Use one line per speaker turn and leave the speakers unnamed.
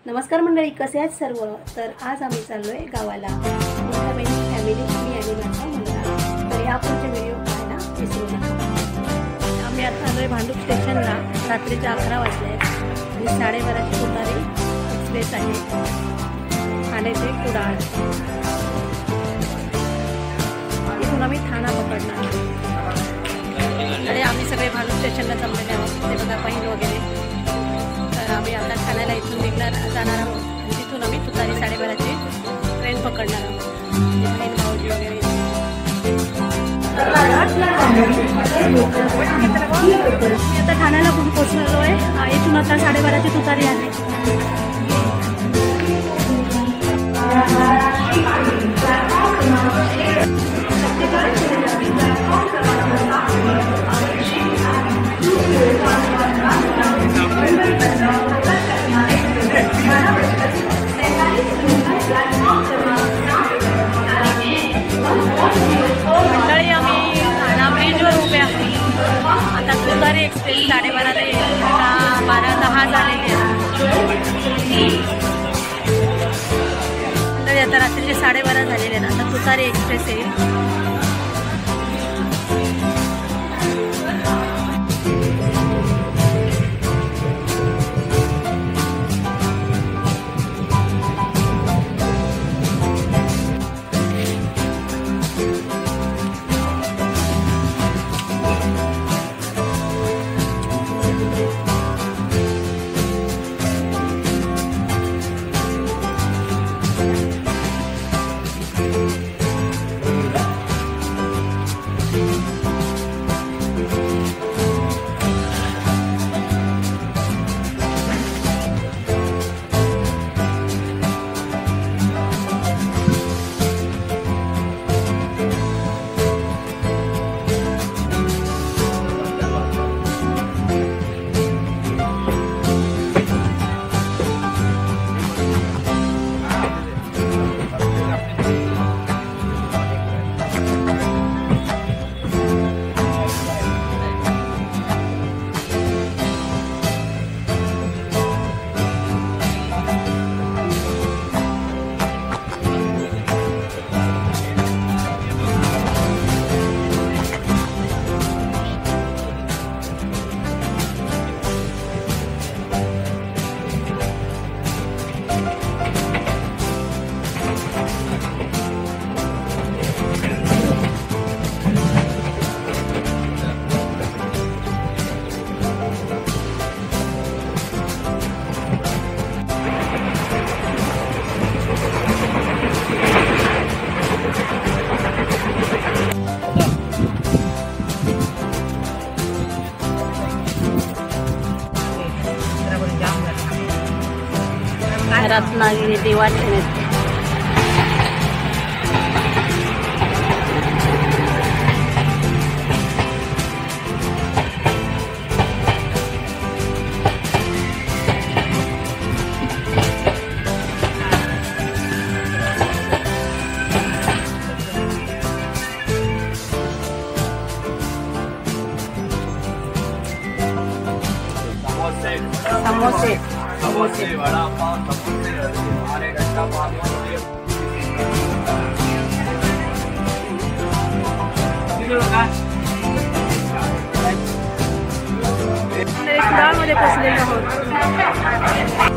नमस्कार मंडळी, कसे आहेत सर्व? तर आज आम्ही चाललोय गावाला. मोठ्या बहिणी फॅमिली मी आणि माझा मुलगा. तर यापुढचे व्हिडिओ पाहायला विसरू नका. आम्ही आता आलोय भांडूप स्टेशनला. रात्रीचे 11 वाजले आणि 12:30ची तुतारी एक्सप्रेस आहे ठाणे ते कुडाळ. इथून आम्ही ठाणा पकडणार आणि आम्ही सगळे भांडूप स्टेशनला जमलेले आहोत. ते बघा बहीण वगैरे. तर आम्ही आता ठाण्याला इथून जाणार आहोत आणि तिथून आम्ही तुतारी 12:30ची ट्रेन पकडणार आहोत. बहीण भाऊजी वगैरे. मी आता ठाण्याला पोहोचलेलो आहे. इथून आता 12:30ची तुतारी आहे. मंडळी, आम्ही ठाणा ब्रिजवर उभे आहोत. आता तुतारी एक्सप्रेस 12:30 ते 12:10 झालेली आहे. मंडळी, आता रात्रीचे 12:30 झालेले आहेत. आता तुतारी एक्सप्रेस येईल. रत्नागिरी देवाचे समोसे समोसे वड़ा पाव समोसे हमारे घंटा पाव कुडाळमध्ये पोचलेलो आहोत.